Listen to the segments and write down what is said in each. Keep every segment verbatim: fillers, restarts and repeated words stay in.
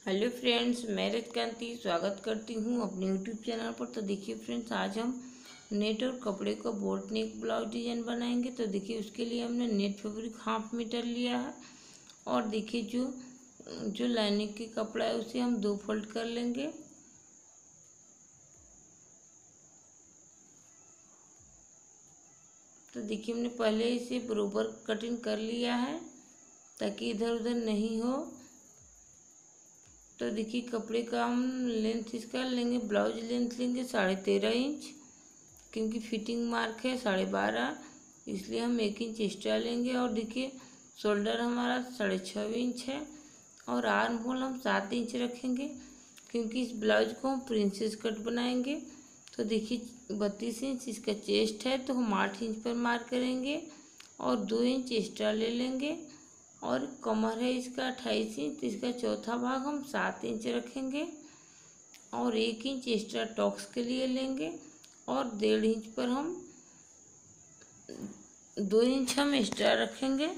Hello friends, मैं रजकांति स्वागत करती हूँ अपने यूट्यूब चैनल पर। तो देखिए फ्रेंड्स, आज हम नेट और कपड़े का बोट नेक ब्लाउज डिजाइन बनाएंगे। तो देखिए उसके लिए हमने नेट फैब्रिक हाफ मीटर लिया है और देखिए जो जो लाइनिंग की कपड़ा है उसे हम दो फोल्ड कर लेंगे। तो देखिए हमने पहले इसे बरोबर कटिंग कर लिया है ताकि इधर उधर नहीं हो। तो देखिए कपड़े का हम लेंथ इसका लेंगे, ब्लाउज लेंथ लेंगे साढ़े तेरह इंच, क्योंकि फिटिंग मार्क है साढ़े बारह, इसलिए हम एक इंच एक्स्ट्रा लेंगे। और देखिए शोल्डर हमारा साढ़े छः इंच है और आर्म होल हम सात इंच रखेंगे, क्योंकि इस ब्लाउज को हम प्रिंसेस कट बनाएंगे। तो देखिए बत्तीस इंच इसका चेस्ट है, तो हम आठ इंच पर मार्क करेंगे और दो इंच एक्स्ट्रा ले लेंगे। और कमर है इसका अट्ठाईस इंच, तो इसका चौथा भाग हम सात इंच रखेंगे और एक इंच एक्स्ट्रा टॉक्स के लिए लेंगे और डेढ़ इंच पर हम दो इंच हम एक्स्ट्रा रखेंगे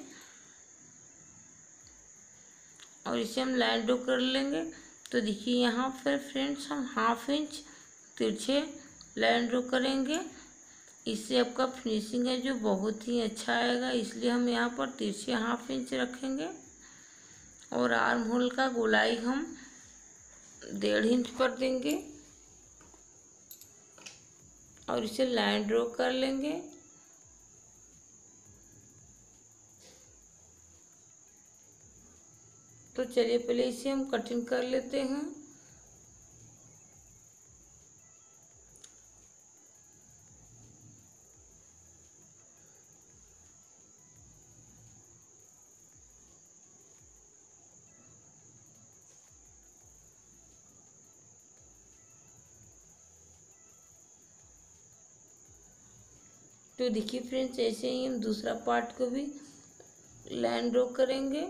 और इसे हम लाइन ड्रॉ कर लेंगे। तो देखिए यहाँ पर फ्रेंड्स हम हाफ इंच तिरछे लाइन ड्रॉ करेंगे। इससे आपका फिनिशिंग है जो बहुत ही अच्छा आएगा, इसलिए हम यहाँ पर तिरछे हाफ इंच रखेंगे। और आर्म होल का गोलाई हम डेढ़ इंच पर देंगे और इसे लाइन ड्रॉ कर लेंगे। तो चलिए पहले इसे हम कटिंग कर लेते हैं। तो देखिए फ्रेंड्स, ऐसे ही हम दूसरा पार्ट को भी लाइन ड्रॉ करेंगे।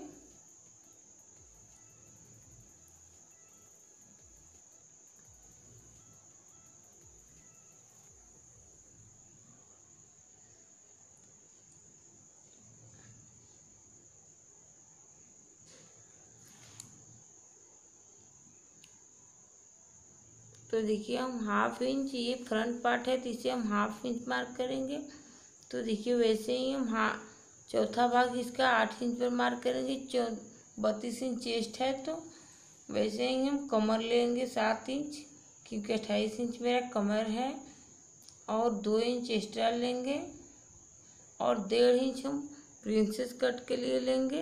तो देखिए हम हाफ इंच, ये फ्रंट पार्ट है तो इसे हम हाफ इंच मार्क करेंगे। तो देखिए वैसे ही हम हा चौथा भाग इसका आठ इंच पर मार्क करेंगे। चौ बत्तीस इंच चेस्ट है, तो वैसे ही हम कमर लेंगे सात इंच, क्योंकि अट्ठाईस इंच मेरा कमर है और दो इंच एक्स्ट्रा लेंगे और डेढ़ इंच हम प्रिंसेस कट के लिए लेंगे।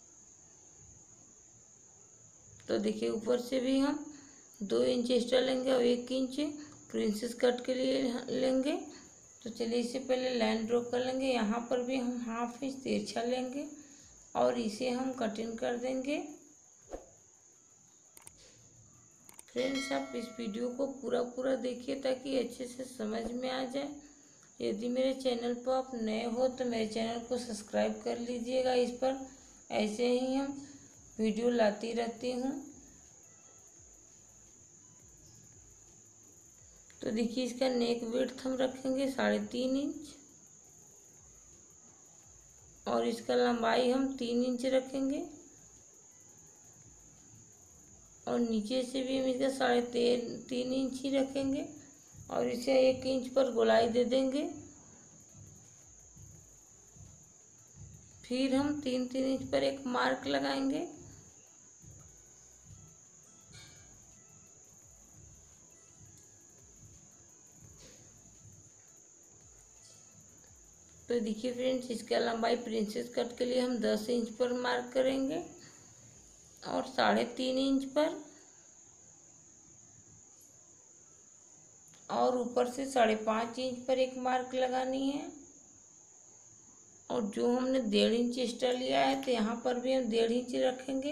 तो देखिए ऊपर से भी हम दो इंच एक्स्ट्रा लेंगे और एक इंच प्रिंसेस कट के लिए लेंगे। तो चलिए इसे पहले लाइन ड्रॉ कर लेंगे। यहाँ पर भी हम हाफ इंच तिरछा लेंगे और इसे हम कटिंग कर देंगे। फ्रेंड्स, आप इस वीडियो को पूरा पूरा देखिए ताकि अच्छे से समझ में आ जाए। यदि मेरे चैनल पर आप नए हो तो मेरे चैनल को सब्सक्राइब कर लीजिएगा। इस पर ऐसे ही हम वीडियो लाती रहती हूँ। तो देखिए इसका नेक विड्थ हम रखेंगे साढ़े तीन इंच और इसका लंबाई हम तीन इंच रखेंगे और नीचे से भी हम इसका साढ़े तीन तीन इंच ही रखेंगे और इसे एक इंच पर गोलाई दे देंगे। फिर हम तीन तीन इंच पर एक मार्क लगाएंगे। तो देखिए फ्रेंड्स, इसका लंबाई प्रिंसेस कट के लिए हम दस इंच पर मार्क करेंगे और साढ़े तीन इंच पर और ऊपर से साढ़े पाँच इंच पर एक मार्क लगानी है। और जो हमने डेढ़ इंच एक्स्ट्रा लिया है तो यहाँ पर भी हम डेढ़ इंच रखेंगे।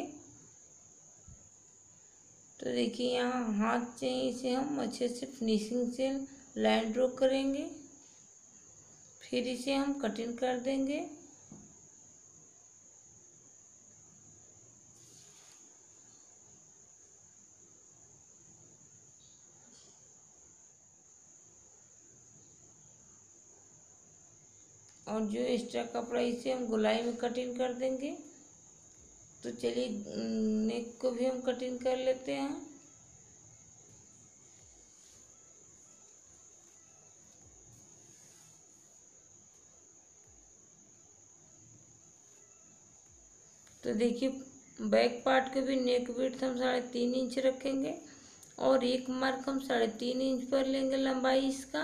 तो देखिए यहाँ हाथ से इसे हम अच्छे से फिनिशिंग से लाइन ड्रॉ करेंगे, फिर इसे हम कटिंग कर देंगे। और जो एक्स्ट्रा कपड़ा इसे हम गोलाई में कटिंग कर देंगे। तो चलिए नेक को भी हम कटिंग कर लेते हैं। तो देखिए बैक पार्ट के भी नेक विड्थ हम साढ़े तीन इंच रखेंगे और एक मार्क हम साढ़े तीन इंच पर लेंगे लंबाई इसका।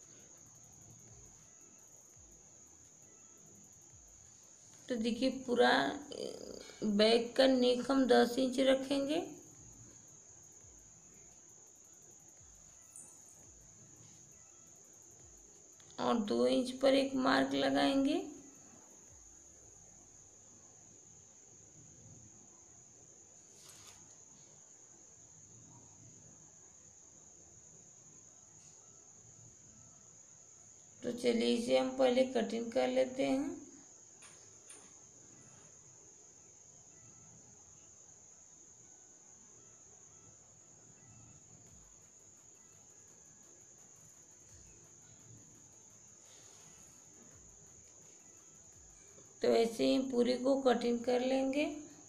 तो देखिए पूरा बैक का नेक हम दस इंच रखेंगे और दो इंच पर एक मार्क लगाएंगे। तो चलिए इसे हम पहले कटिंग कर लेते हैं। तो ऐसे ही पूरी को कटिंग कर लेंगे।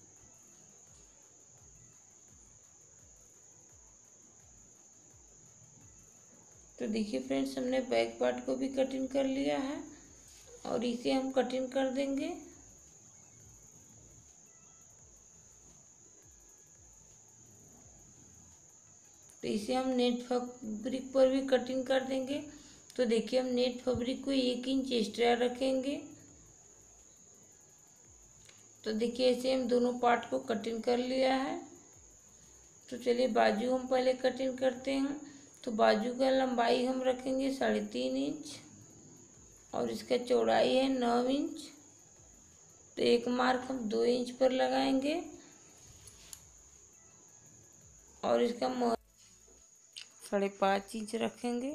तो देखिए फ्रेंड्स हमने बैक पार्ट को भी कटिंग कर लिया है और इसे हम कटिंग कर देंगे। तो इसे हम नेट फैब्रिक पर भी कटिंग कर देंगे। तो देखिए हम नेट फैब्रिक को एक इंच एक्स्ट्रा रखेंगे। तो देखिए ऐसे हम दोनों पार्ट को कटिंग कर लिया है। तो चलिए बाजू हम पहले कटिंग करते हैं। तो बाजू का लंबाई हम रखेंगे साढ़े तीन इंच और इसका चौड़ाई है नौ इंच। तो एक मार्क हम दो इंच पर लगाएंगे और इसका साढ़े पाँच इंच रखेंगे।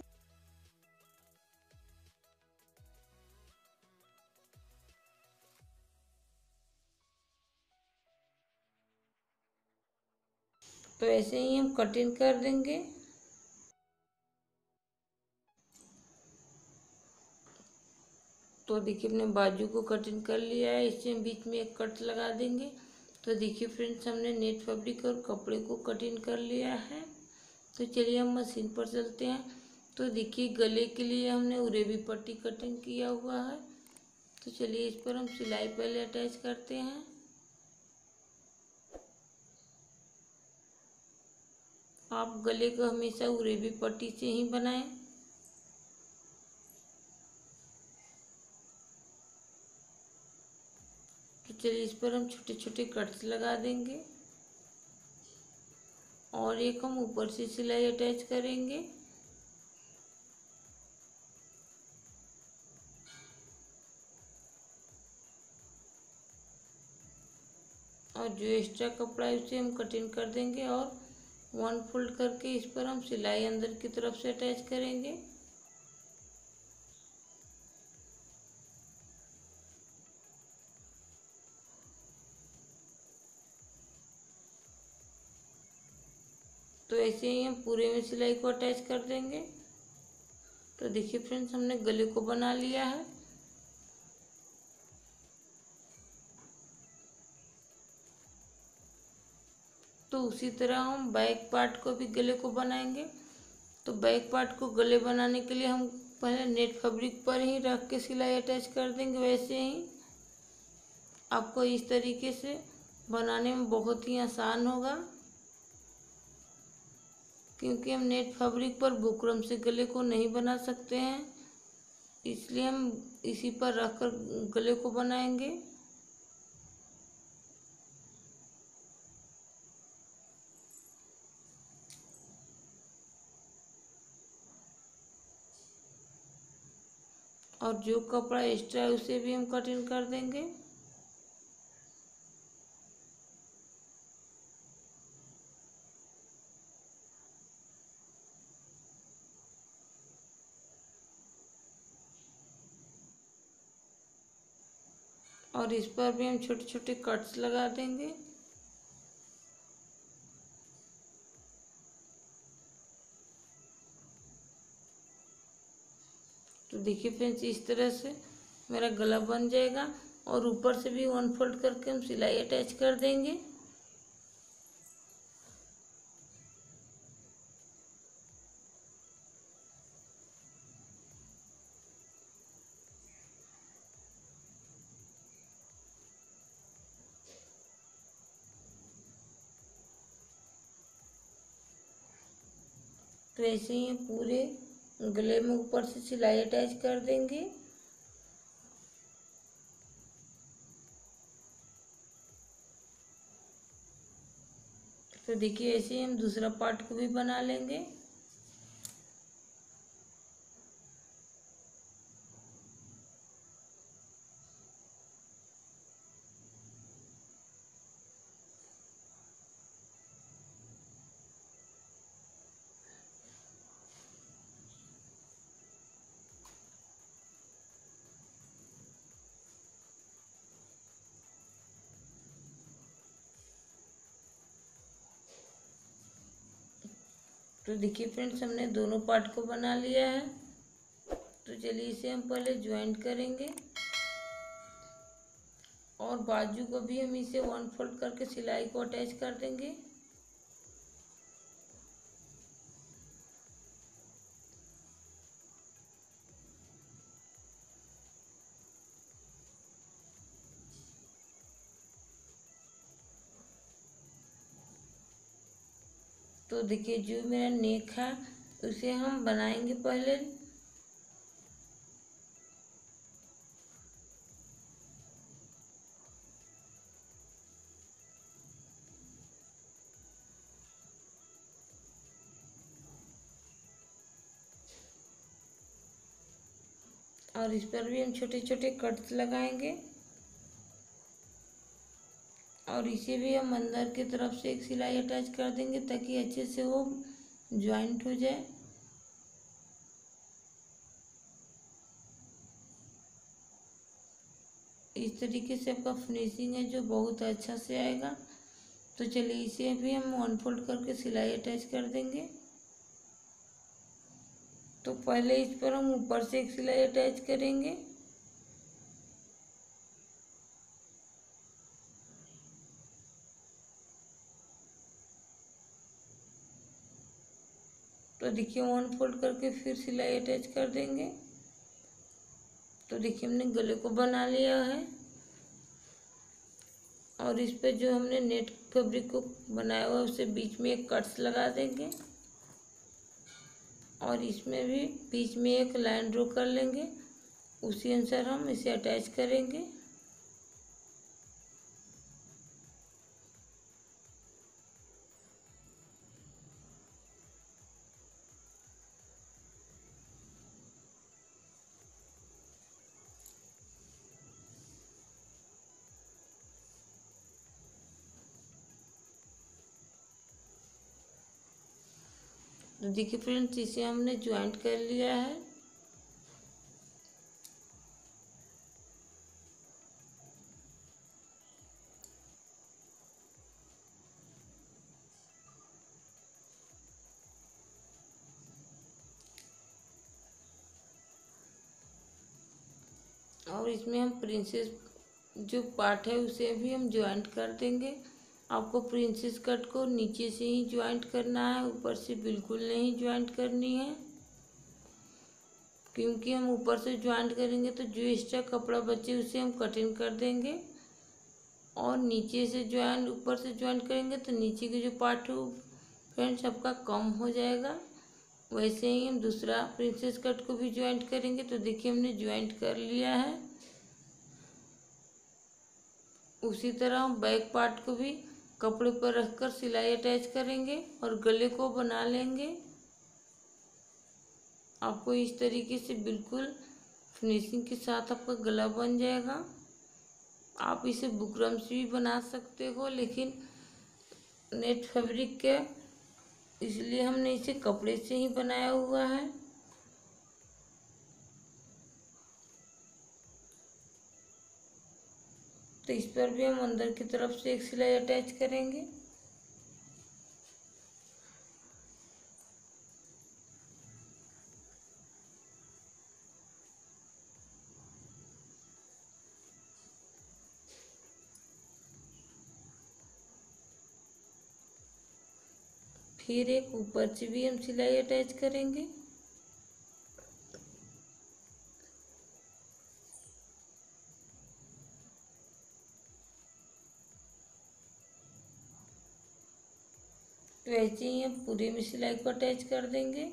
तो ऐसे ही हम कटिंग कर देंगे। तो देखिए अपने बाजू को कटिंग कर लिया है, इससे हम बीच में एक कट लगा देंगे। तो देखिए फ्रेंड्स हमने नेट फैब्रिक और कपड़े को कटिंग कर लिया है। तो चलिए हम मशीन पर चलते हैं। तो देखिए गले के लिए हमने उरेबी पट्टी कटिंग किया हुआ है। तो चलिए इस पर हम सिलाई पहले अटैच करते हैं। आप गले को हमेशा उरेबी पट्टी से ही बनाएं। तो चलिए इस पर हम छोटे छोटे कट्स लगा देंगे और एक हम ऊपर से सिलाई अटैच करेंगे। और जो एक्स्ट्रा कपड़ा है उसे हम कटिंग कर देंगे और वन फोल्ड करके इस पर हम सिलाई अंदर की तरफ से अटैच करेंगे। तो ऐसे ही हम पूरे में सिलाई को अटैच कर देंगे। तो देखिए फ्रेंड्स हमने गले को बना लिया है। तो उसी तरह हम बैक पार्ट को भी गले को बनाएंगे। तो बैक पार्ट को गले बनाने के लिए हम पहले नेट फैब्रिक पर ही रख के सिलाई अटैच कर देंगे। वैसे ही आपको इस तरीके से बनाने में बहुत ही आसान होगा, क्योंकि हम नेट फैब्रिक पर बुकरम से गले को नहीं बना सकते हैं, इसलिए हम इसी पर रखकर गले को बनाएंगे। और जो कपड़ा एक्स्ट्रा है उसे भी हम कटिंग कर देंगे। और इस पर भी हम छोटे छोटे कट्स लगा देंगे। तो देखिए फ्रेंड्स इस तरह से मेरा गला बन जाएगा। और ऊपर से भी वन फोल्ड करके हम सिलाई अटैच कर देंगे। तो ऐसे ही पूरे गले में ऊपर से सिलाई अटैच कर देंगे। तो देखिए ऐसे ही हम दूसरा पार्ट को भी बना लेंगे। तो देखिए फ्रेंड्स, हमने दोनों पार्ट को बना लिया है। तो चलिए इसे हम पहले ज्वाइंट करेंगे और बाजू को भी हम इसे वन फोल्ड करके सिलाई को अटैच कर देंगे। तो देखिए जो मेरा नेक है उसे हम बनाएंगे पहले। और इस पर भी हम छोटे छोटे कट्स लगाएंगे और इसे भी हम अंदर की तरफ से एक सिलाई अटैच कर देंगे ताकि अच्छे से वो ज्वाइंट हो जाए। इस तरीके से आपका फिनिशिंग है जो बहुत अच्छा से आएगा। तो चलिए इसे भी हम वन फोल्ड करके सिलाई अटैच कर देंगे। तो पहले इस पर हम ऊपर से एक सिलाई अटैच करेंगे तो देखिए वन फोल्ड करके फिर सिलाई अटैच कर देंगे। तो देखिए हमने गले को बना लिया है और इस पे जो हमने नेट फैब्रिक को बनाया हुआ है उसे बीच में एक कट्स लगा देंगे और इसमें भी बीच में एक लाइन ड्रॉ कर लेंगे। उसी अनुसार हम इसे अटैच करेंगे। तो देखिए फ्रेंड्स, इसे हमने ज्वाइंट कर लिया है। और इसमें हम प्रिंसेस जो पार्ट है उसे भी हम ज्वाइंट कर देंगे। आपको प्रिंसेस कट को नीचे से ही ज्वाइंट करना है, ऊपर से बिल्कुल नहीं ज्वाइंट करनी है, क्योंकि हम ऊपर से ज्वाइंट करेंगे तो जो एक्स्ट्रा कपड़ा बचे उसे हम कटिंग कर देंगे और नीचे से ज्वाइंट ऊपर से ज्वाइंट करेंगे तो नीचे के जो पार्ट है फ्रेंड्स आपका कम हो जाएगा। वैसे ही हम दूसरा प्रिंसेस कट को भी ज्वाइंट करेंगे। तो देखिए हमने ज्वाइंट कर लिया है। उसी तरह हम बैक पार्ट को भी कपड़े पर रखकर सिलाई अटैच करेंगे और गले को बना लेंगे। आपको इस तरीके से बिल्कुल फिनिशिंग के साथ आपका गला बन जाएगा। आप इसे बुकरम से भी बना सकते हो, लेकिन नेट फैब्रिक के इसलिए हमने इसे कपड़े से ही बनाया हुआ है। तो इस पर भी हम अंदर की तरफ से एक सिलाई अटैच करेंगे। फिर एक ऊपर से भी हम सिलाई अटैच करेंगे। तो ऐसे ही हम पूरे में सिलाई को अटैच कर देंगे।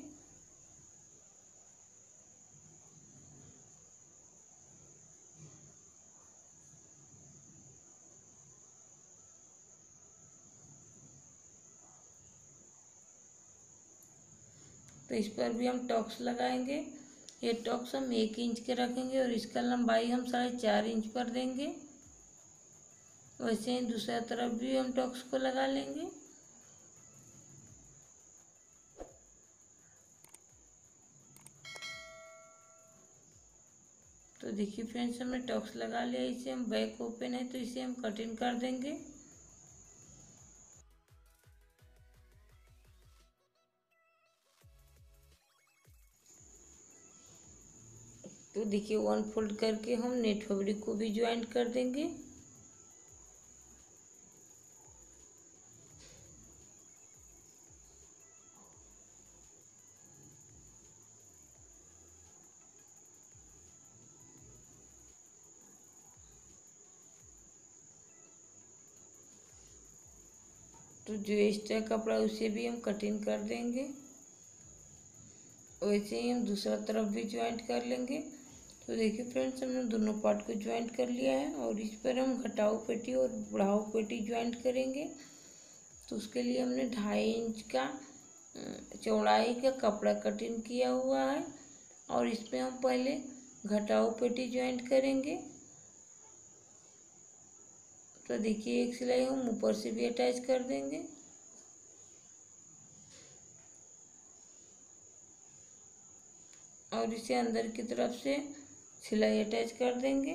तो इस पर भी हम टॉक्स लगाएंगे। ये टॉक्स हम एक इंच के रखेंगे और इसका लंबाई हम साढ़े चार इंच पर देंगे। वैसे ही दूसरा तरफ भी हम टॉक्स को लगा लेंगे। तो देखिए फ्रेंड्स, हमने टॉक्स लगा लिया। इसे हम बैक ओपन है तो इसे हम कटिंग कर देंगे। तो देखिए वन फोल्ड करके हम नेट फैब्रिक को भी ज्वाइंट कर देंगे। तो जो एक्स्ट्रा कपड़ा उसे भी हम कटिंग कर देंगे। वैसे ही हम दूसरा तरफ भी ज्वाइंट कर लेंगे। तो देखिए फ्रेंड्स, हमने दोनों पार्ट को ज्वाइंट कर लिया है और इस पर हम घटाऊ पेटी और बढ़ाऊ पेटी ज्वाइंट करेंगे। तो उसके लिए हमने ढाई इंच का चौड़ाई का कपड़ा कटिंग किया हुआ है और इसमें हम पहले घटाऊ पेटी ज्वाइंट करेंगे। तो देखिए एक सिलाई हम ऊपर से भी अटैच कर देंगे। और इसे अंदर की तरफ से सिलाई अटैच कर देंगे।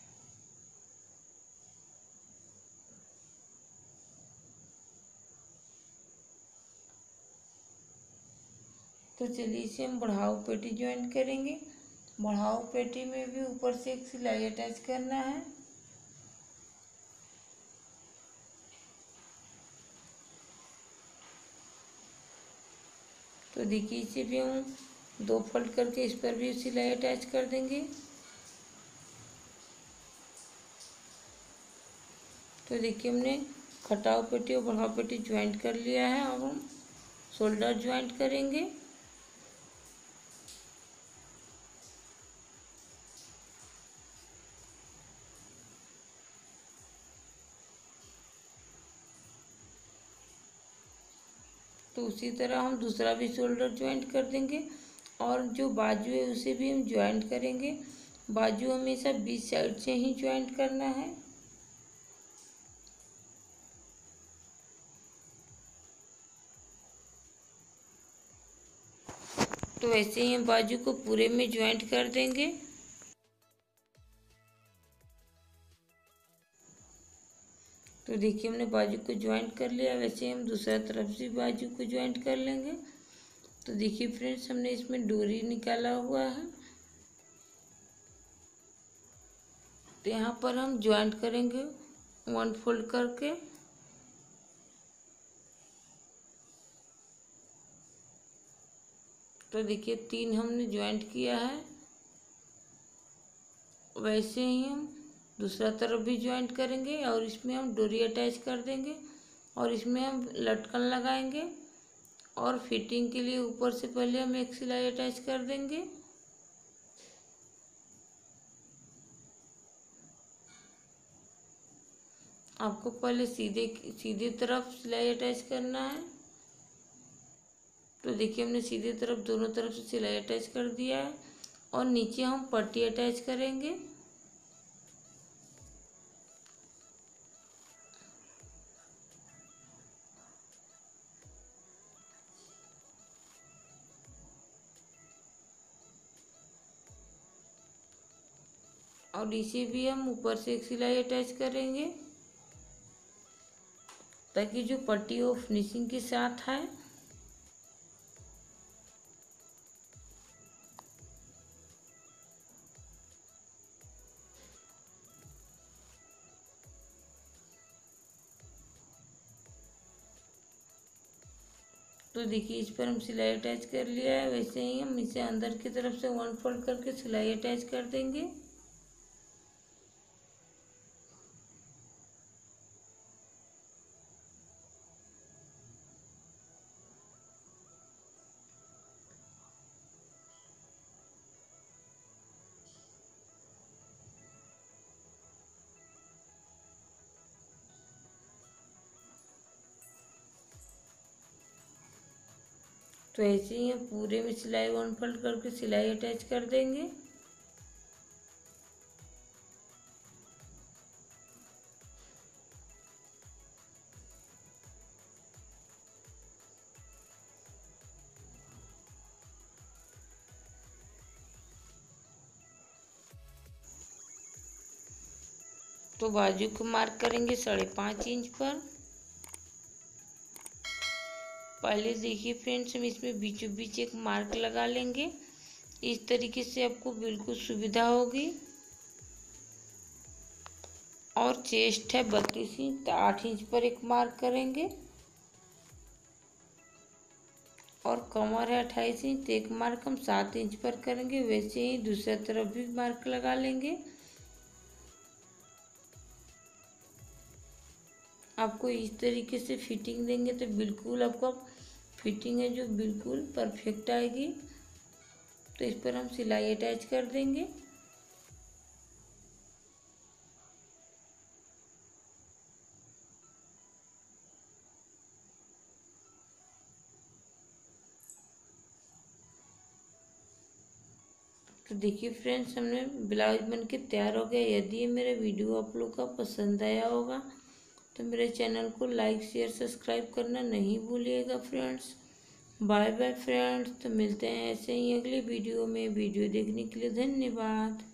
तो चलिए इसे हम बढ़ाऊ पेटी ज्वाइंट करेंगे। बढ़ाऊ पेटी में भी ऊपर से एक सिलाई अटैच करना है। तो देखिए इसे भी हम दो फोल्ड करके इस पर भी सिलाई अटैच कर देंगे। तो देखिए हमने घटाऊ पेटी और बढ़ाऊ पेटी ज्वाइंट कर लिया है। अब हम शोल्डर ज्वाइंट करेंगे। तो उसी तरह हम दूसरा भी शोल्डर ज्वाइंट कर देंगे और जो बाजू है उसे भी हम ज्वाइंट करेंगे। बाजू हमेशा बीच साइड से ही ज्वाइंट करना है। तो वैसे ही हम बाजू को पूरे में ज्वाइंट कर देंगे। तो देखिए हमने बाजू को ज्वाइंट कर लिया। वैसे ही हम दूसरा तरफ से बाजू को ज्वाइंट कर लेंगे। तो देखिए फ्रेंड्स, हमने इसमें डोरी निकाला हुआ है। तो यहाँ पर हम ज्वाइंट करेंगे वन फोल्ड करके। तो देखिए तीन हमने ज्वाइंट किया है। वैसे ही हम दूसरा तरफ भी ज्वाइंट करेंगे और इसमें हम डोरी अटैच कर देंगे और इसमें हम लटकन लगाएंगे और फिटिंग के लिए ऊपर से पहले हम एक सिलाई अटैच कर देंगे। आपको पहले सीधे सीधे तरफ सिलाई अटैच करना है। तो देखिए हमने सीधे तरफ दोनों तरफ से सिलाई अटैच कर दिया है और नीचे हम पट्टी अटैच करेंगे। और इसे भी हम ऊपर से एक सिलाई अटैच करेंगे ताकि जो पट्टी वो फिनिशिंग के साथ है। तो देखिए इस पर हम सिलाई अटैच कर लिया है। वैसे ही हम इसे अंदर की तरफ से वन फोल्ड करके सिलाई अटैच कर देंगे। तो ऐसे ही हम पूरे में सिलाई वन फोल्ड करके सिलाई अटैच कर देंगे। तो बाजू को मार्क करेंगे साढ़े पाँच इंच पर। पहले देखिए फ्रेंड्स, हम इसमें बीचों बीच एक मार्क लगा लेंगे। इस तरीके से आपको बिल्कुल सुविधा होगी। और चेस्ट है बत्तीस इंच, तो आठ इंच पर एक मार्क करेंगे। और कमर है अट्ठाईस इंच, तो एक मार्क हम सात इंच पर करेंगे। वैसे ही दूसरी तरफ भी मार्क लगा लेंगे। आपको इस तरीके से फिटिंग देंगे तो बिल्कुल आपका फिटिंग है जो बिल्कुल परफेक्ट आएगी। तो इस पर हम सिलाई अटैच कर देंगे। तो देखिए फ्रेंड्स, हमने ब्लाउज बन के तैयार हो गया। यदि ये मेरा वीडियो आप लोग का पसंद आया होगा तो मेरे चैनल को लाइक शेयर सब्सक्राइब करना नहीं भूलिएगा फ्रेंड्स। Bye bye friends. तो मिलते हैं ऐसे ही अगले वीडियो में। वीडियो देखने के लिए धन्यवाद।